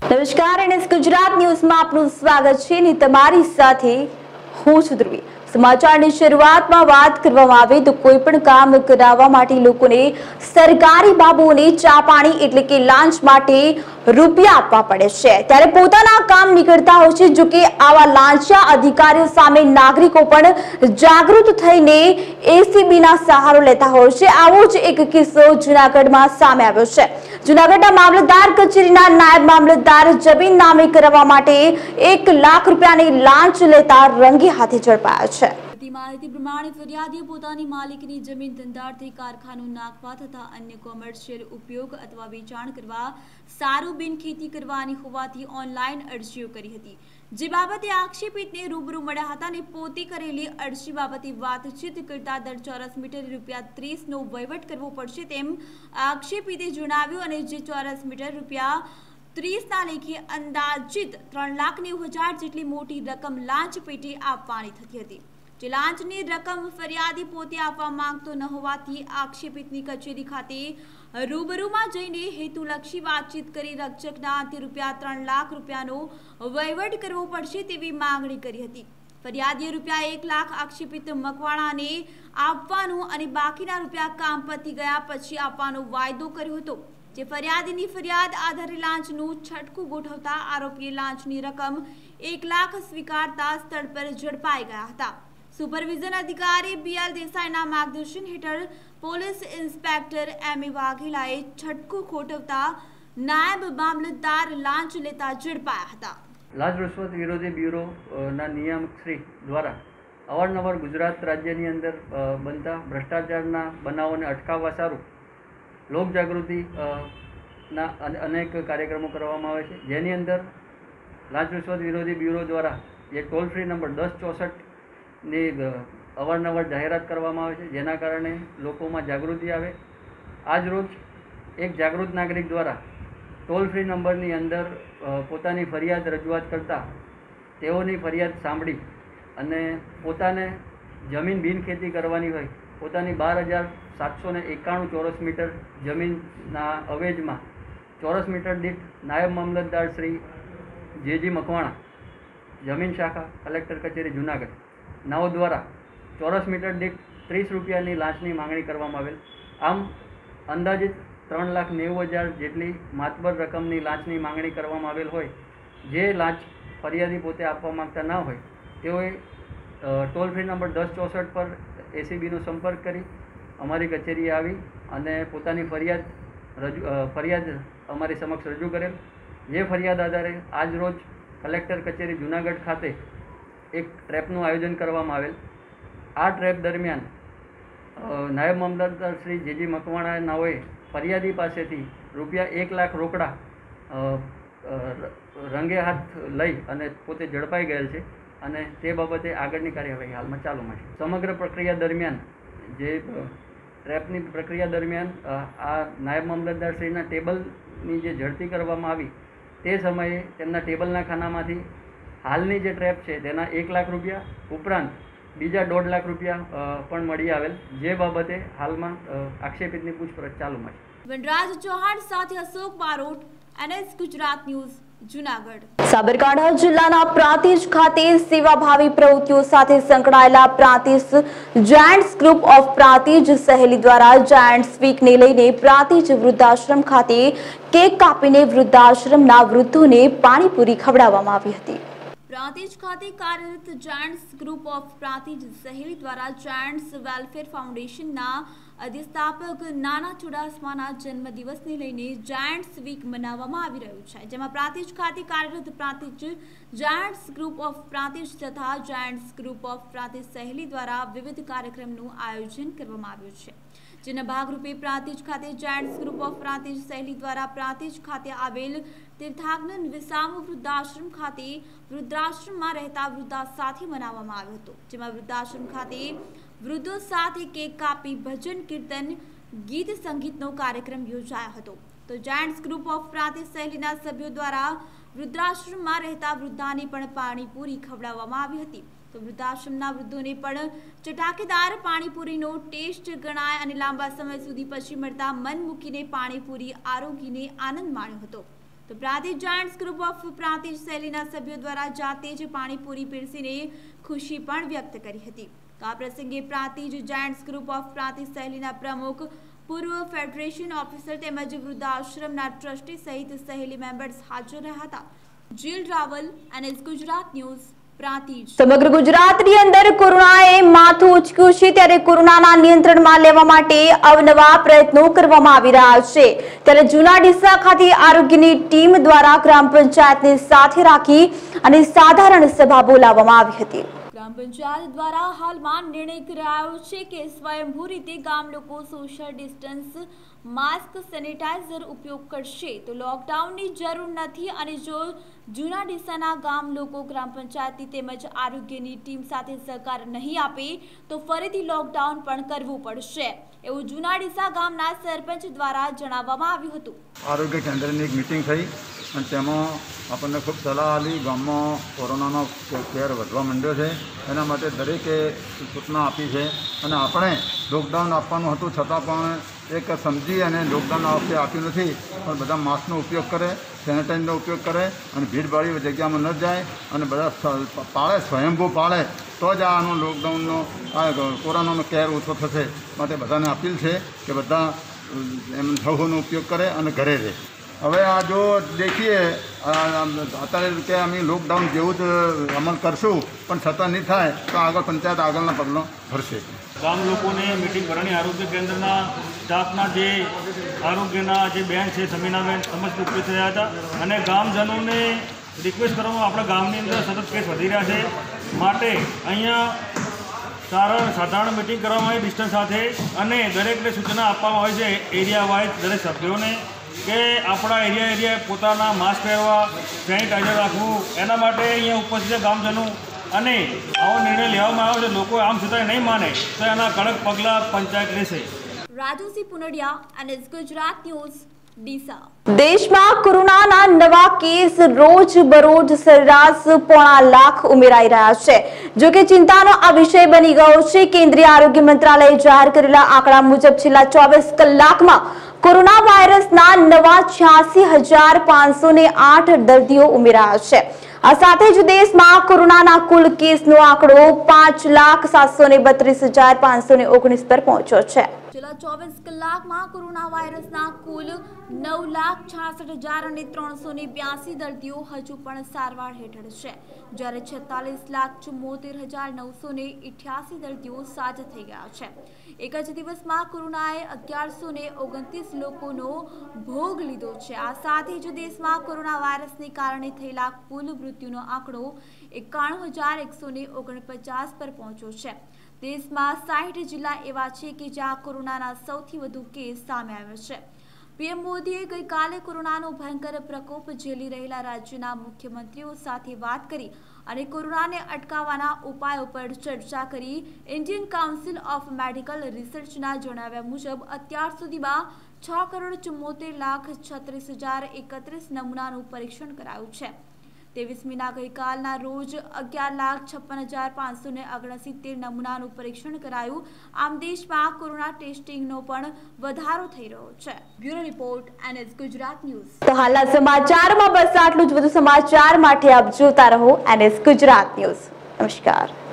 નમસ્કાર એનએસ ગુજરાત ન્યૂઝમાં આપનું સ્વાગત છે અને તમારી સાથે હું છું ધ્રુવી। સમાચારની શરૂઆતમાં વાત કરવામાં આવે તો કોઈ પણ કામ કરાવવા માટે લોકોને સરકારી બાબુઓને ચા પાણી એટલે કે લાંચ માટે રૂપિયા આપવા પડે છે, ત્યારે પોતાના કામ નીકળતા હોય છે। જો કે આવા લાંચિયા અધિકારીઓ સામે નાગરિકો પણ જાગૃત થઈને એસીબીના સહારો લેતા હોય છે। આવો જ એક કિસ્સો જૂનાગઢમાં સામે આવ્યો છે। જૂનાગઢના મામલતદાર કચેરીના નાયબ મામલતદાર જમીન નામે કરવા માટે 1 લાખ રૂપિયાની લાંચ લેતા રંગે હાથે ઝડપાયા છે। માહિતી પ્રમાણે ફરિયાદીએ પોતાની માલિકીની જમીન ધંધાર્થે કારખાનું નાખવા તથા અન્ય કોમર્શિયલ ઉપયોગ અથવા વેચાણ કરવા સારું બિનખેતી કરવાની હોવાથી ઓનલાઈન અરજીઓ કરી હતી, જે બાબતે આક્ષેપિતને રૂબરૂ મળ્યા હતા અને પોતે કરેલી અરજી બાબતે વાતચીત કરતા દર ચોરસ મીટરે ₹30નો વહીવટ કરવો પડશે તેમ આક્ષેપિતે જણાવ્યું અને જે ચોરસ મીટર ₹30ના લેખે અંદાજિત 3,90,000 જેટલી મોટી રકમ લાંચ પેટે આપવાની થતી હતી। જે લાંચની રકમ ફરિયાદી પોતે આપવા માંગતો ન હોવાથી આક્ષેપિતની કચેરી ખાતે રૂબરૂમાં જઈને હેતુલક્ષી વાતચીત કરી રક્ષકના અંતે ₹3 લાખ રૂપિયાનો વહીવટ કરવો પડશે તેવી માંગણી કરી હતી। ફરિયાદીએ ₹1 લાખ આક્ષેપિત મકવાણાને આપવાનું અને બાકીના રૂપિયા કામ પતી ગયા પછી આપવાનો વાયદો કર્યો હતો, જે ફરિયાદીની ફરિયાદ આધારે લાંચનું છટકું ગોઠવતા આરોપીએ લાંચની રકમ 1 લાખ સ્વીકારતા સ્થળ પર ઝડપાઈ ગયા હતા। સુપરવિઝન અધિકારી BL દેસાઈના માર્ગદર્શન હેઠળ પોલીસ ઇન્સ્પેક્ટર M.A. વાઘેલાએ છટકું ગોઠવતા નાયબ મામલતદાર લાંચ લેતા ઝડપાયા હતા। લાંચ રૂશ્વત વિરોધી બ્યુરોના નિયામક શ્રી દ્વારા અવારનવાર ગુજરાત રાજ્યની અંદર બનતા ભ્રષ્ટાચારના બનાવોને અટકાવવા સારું લોકજાગૃતિ ના અનેક કાર્યક્રમો કરવામાં આવે છે, જેની અંદર લાંચ રૂશ્વત વિરોધી બ્યુરો દ્વારા એક ટોલ ફ્રી નંબર 1064 ની અવારનવાર જાહેરાત કરવામાં આવે છે, જેના કારણે લોકોમાં જાગૃતિ આવે। આજ રોજ એક જાગૃત નાગરિક દ્વારા ટોલ ફ્રી નંબરની અંદર પોતાની ફરિયાદ રજૂઆત કરતા તેઓની ફરિયાદ સાંભળી અને પોતાને જમીન બિનખેતી કરવાની હોય, પોતાની 12,791 ચોરસ મીટર જમીનના અવેજમાં ચોરસ મીટર દીઠ નાયબ મામલતદાર શ્રી J.G. મકવાણા, જમીન શાખા, કલેક્ટર કચેરી જૂનાગઢ નાઓ દ્વારા ચોરસ મીટર દીઠ ₹30ની લાંચની માંગણી કરવામાં આવેલ। આમ અંદાજિત 3,90,000 જેટલી માતબર રકમની લાંચની માંગણી કરવામાં આવેલ હોય, જે લાંચ ફરિયાદી પોતે આપવા માંગતા ન હોય તેઓએ ટોલ ફ્રી નંબર 1064 પર એસીબીનો સંપર્ક કરી અમારી કચેરીએ આવી અને પોતાની ફરિયાદ અમારી સમક્ષ રજૂ કરેલ, જે ફરિયાદ આધારે આજ રોજ કલેક્ટર કચેરી જૂનાગઢ ખાતે એક ટ્રેપનું આયોજન કરવામાં આવેલ। આ ટ્રેપ દરમિયાન નાયબ મામલતદાર શ્રી J.G. મકવાણા નાઓએ ફરિયાદી પાસેથી ₹1 લાખ રોકડા રંગે હાથ લઈ અને પોતે ઝડપાઈ ગયેલ છે અને તે બાબતે આગળની કાર્યવાહી હાલમાં ચાલુમાં છે। સમગ્ર પ્રક્રિયા દરમિયાન જે ટ્રેપની પ્રક્રિયા દરમિયાન આ નાયબ મામલતદાર શ્રીના ટેબલની જે ઝડપી કરવામાં આવી તે સમયે તેમના ટેબલના ખાનામાંથી હાલની જે ટ્રેપ છે તેના ₹1 લાખ ઉપરાંત બીજા ₹1.5 લાખ પણ મળી આવેલ, જે બાબતે હાલમાં આક્ષેપિતની પૂછપરછ ચાલુમાં છે। વનરાજ ચૌહાણ સાથે અશોક બારોટ, NS ગુજરાત ન્યૂઝ, જૂનાગઢ। સાબરકાંઠા જિલ્લાના પ્રાંતિજ ખાતે સેવાભાવી પ્રવૃત્તિઓ સાથે સંકળાયેલા Prantij giants group of Prantij Saheli દ્વારા જાયન્ટ્સ વીકને લઈને પ્રાંતિજ વૃદ્ધાશ્રમ ખાતે કેક કાપીને વૃદ્ધાશ્રમના વૃદ્ધોને પાણીપુરી ખવડાવવામાં આવી હતી। પ્રાંતિજ ખાતે કાર્યરત Giants group of Prantij Saheli દ્વારા જાયન્ટ્સ વેલફેર ફાઉન્ડેશનના અધિસ્થાપક નાના ચુડાસમાના જન્મદિવસને લઈને જાયન્ટ્સ વીક મનાવવામાં આવી રહ્યું છે, જેમાં પ્રાંતિજ ખાતે કાર્યરત Prantij giants group of Prantij તથા giants group of Prantij Saheli દ્વારા વિવિધ કાર્યક્રમનું આયોજન કરવામાં આવ્યું છે, જેના ભાગરૂપે પ્રાંતિજ ખાતે Giants group of Prantij Saheli દ્વારા પ્રાંતિજ ખાતે આવેલ તીર્થાગ્ન વિસામુ વૃદ્ધાશ્રમ ખાતે વૃદ્ધાશ્રમમાં રહેતા વૃદ્ધા સાથે મનાવવામાં આવ્યો હતો, જેમાં વૃદ્ધાશ્રમ ખાતે વૃદ્ધો સાથે કેક કાપી ભજન કીર્તન ગીત સંગીતનો કાર્યક્રમ યોજાયો હતો। તો જાયન્ટ્સ ગ્રુપ ઓફ પ્રાંતિજ સહેલીના સભ્યો દ્વારા વૃદ્ધાશ્રમમાં રહેતા વૃદ્ધાને પણ પાણીપુરી ખવડાવવામાં આવી હતી। તો વૃદ્ધાશ્રમના વૃદ્ધોને પણ ચટાકેદાર પાણીપુરીનો ટેસ્ટ ગણાય અને લાંબા સમય સુધી પછી મળતા મન મૂકીને પાણીપુરી આરોગીને આનંદ માણ્યો હતો। તો Prantij giants group of Prantij શૈલીના સભ્યો દ્વારા જાતે જ પાણીપુરી પીરસીને ખુશી પણ વ્યક્ત કરી હતી. તો આ પ્રસંગે Prantij giants group of Prantij શૈલીના પ્રમુખ, પૂર્વ ફેડરેશન ઓફિસર તેમજ વૃદ્ધાશ્રમના ટ્રસ્ટી સહિત સહેલી મેમ્બર્સ હાજર રહ્યા હતા. Jeel Raval, NS Gujarat news, Prantij. સમગ્ર ગુજરાતની અંદર કોરોનાએ માથું ઉંચક્યું છે, ત્યારે કોરોનાના નિયંત્રણમાં લેવા માટે અવનવા પ્રયત્નો કરવામાં આવી રહ્યા છે. ત્યારે જૂના ડીસા ખાતે આરોગ્યની ટીમ દ્વારા ગ્રામ પંચાયતને સાથે રાખી અને સાધારણ સભા બોલાવવામાં આવી હતી. ગ્રામ પંચાયત દ્વારા હાલમાં નિર્ણય કરાયો છે કે સ્વયંભૂ રીતે ગામ લોકો સોશિયલ ડિસ્ટન્સ, માસ્ક, સેનિટાઈઝર ઉપયોગ કરશે તો લોકડાઉનની જરૂર નથી, અને જો જૂના ડીસાના ગામ લોકો ગ્રામ પંચાયતની તેમજ આરોગ્યની ટીમ સાથે સહકાર નહીં આપે તો ફરીથી લોકડાઉન પણ કરવું પડશે, એવું જૂના ડીસા ગામના સરપંચ દ્વારા જણાવવામાં આવ્યું હતું. આરોગ્ય કેન્દ્રની એક મિટિંગ થઈ અને તેમાં આપણને ખૂબ સલાહ આપી. ગામમાં કોરોનાનો કેર વધવા માંડ્યો છે, એના માટે દરેકે સૂચના આપી છે. અને આપણે લોકડાઉન આપવાનું હતું છતાં પણ એક સમજી અને લોકડાઉન આ વખતે આપ્યું નથી, પણ બધા માસ્કનો ઉપયોગ કરે, સેનિટાઈઝરનો ઉપયોગ કરે અને ભીડભાડી જગ્યામાં ન જાય અને બધા પાળે, સ્વયંભૂ પાળે તો જ આનું લોકડાઉનનો કોરોનાનો કેર ઓછો થશે. માટે બધાને અપીલ છે કે બધા એમ સૌનો ઉપયોગ કરે અને ઘરે રહે. હવે આ જો દેખીએ અત્યારે કે અમે લોકડાઉન જેવું જ અમલ કરશું, પણ છતાં નહીં થાય તો આગળ પંચાયત આગળના પગલાં ભરશે. ગામ લોકોને મિટિંગ ભરાણી આરોગ્ય કેન્દ્રના સ્ટાફના જે આરોગ્યના જે બેન છે સમીનાબેન સમસ્ત ઉપસ્થિત થયા હતા, અને ગામજનોને રિક્વેસ્ટ કરવામાં આપણા ગામની અંદર સતત કેસ વધી રહ્યા છે, માટે અહીંયા સાધારણ મિટિંગ કરવામાં આવી ડિસ્ટન્સ સાથે, અને દરેકને સૂચના આપવામાં આવે છે એરિયા વાઇઝ દરેક સભ્યોને કે આપણા એરિયા પોતાના માસ્ક પહેરવા, સેનિટાઈઝર રાખવું. એના માટે અહીંયા ઉપસ્થિત છે ગામજનો, અને આવો નિર્ણય લેવામાં આવ્યો છે. લોકો આમ છતાં નહીં માને તો એના કડક પગલાં પંચાયત લેશે. Rajusinh Pundiya, NS Gujarat news, Deesa. દેશમાં કોરોનાના નવા કેસ રોજ બરોજ સરેરાશ 1.5 લાખ ઉમેરાઈ રહ્યા છે. જો કે ચિંતાનો આ વિષય બની ગયો છે. કેન્દ્રીય આરોગ્ય મંત્રાલયે જાહેર કરેલા આંકડા મુજબ છેલ્લા 24 કલાકમાં કોરોના વાયરસના નવા 86,508 દર્દીઓ ઉમેરાયા છે. આ સાથે જ દેશમાં કોરોનાના કુલ કેસનો આંકડો 5,732,519 પર પહોંચ્યો છે. છેલ્લા 24 કલાકમાં કોરોના વાયરસના કુલ 9,66,382 દર્દીઓ હજુ પણ સારવાર હેઠળ છે, જ્યારે 46,74,988 દર્દીઓ સાજા થઈ ગયા છે. એક જ દિવસમાં કોરોનાએ 1129 લોકોનો ભોગ લીધો છે. આ સાથે જ દેશમાં કોરોના વાયરસને કારણે થયેલા કુલ મૃત્યુનો આંકડો 91,149 પર પહોંચ્યો છે. દેશમાં 60 જિલ્લા એવા છે કે જ્યાં કોરોનાના સૌથી વધુ કેસ સામે આવ્યા છે. પીએમ મોદીએ ગઈકાલે કોરોનાનો ભયંકર પ્રકોપ ઝેલી રહેલા રાજ્યના મુખ્યમંત્રીઓ સાથે વાત કરી અને કોરોનાને અટકાવવાના ઉપાયો પર ચર્ચા કરી. ઇન્ડિયન કાઉન્સિલ ઓફ મેડિકલ રિસર્ચના જણાવ્યા મુજબ અત્યાર સુધીમાં 6,74,36,031 નમૂનાનું પરીક્ષણ કરાયું છે. 23મીના ગઈકાલના રોજ 11,56,569 નમૂનાનું પરીક્ષણ કરાયું. આમ દેશમાં કોરોના ટેસ્ટિંગનો પણ વધારો થઈ રહ્યો છે. Bureau report, NS Gujarat news. તો હાલના સમાચારમાં બસ આટલું જ. વધુ સમાચાર માટે આપ જોતા રહો NS ગુજરાત ન્યૂઝ. નમસ્કાર.